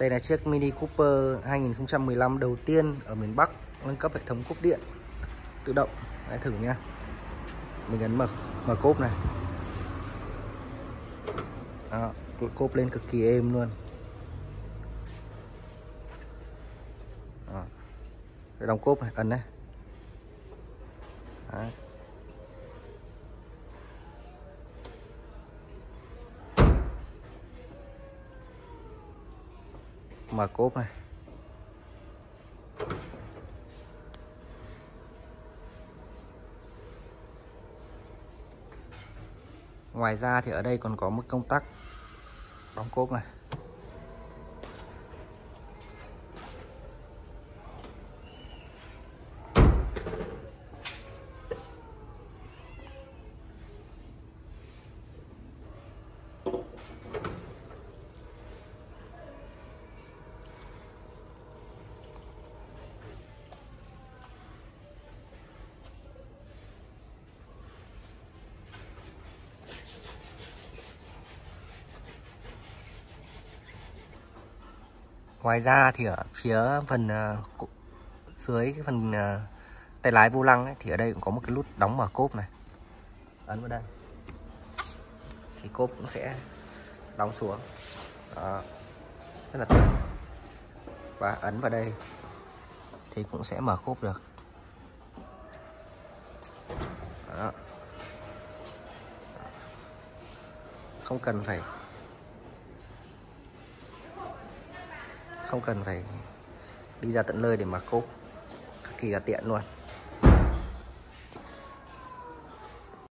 Đây là chiếc Mini Cooper 2015 đầu tiên ở miền Bắc nâng cấp hệ thống cốp điện tự động. Hãy thử nhá. Mình ấn mở cốp này. Đó, cốp lên cực kỳ êm luôn. Đó. Đóng cốp này, ấn này. Đấy. Mở cốp này. Ngoài ra thì ở đây còn có một công tắc đóng cốp này. Ngoài ra thì ở phía phần dưới cái phần tay lái vô lăng ấy, thì ở đây cũng có một cái nút đóng mở cốp này. Ấn vào đây thì cốp cũng sẽ đóng xuống. Đó. Rất là tiện. Và ấn vào đây thì cũng sẽ mở cốp được. Đó. Không cần phải đi ra tận nơi để mở cốp, cực kỳ là tiện luôn.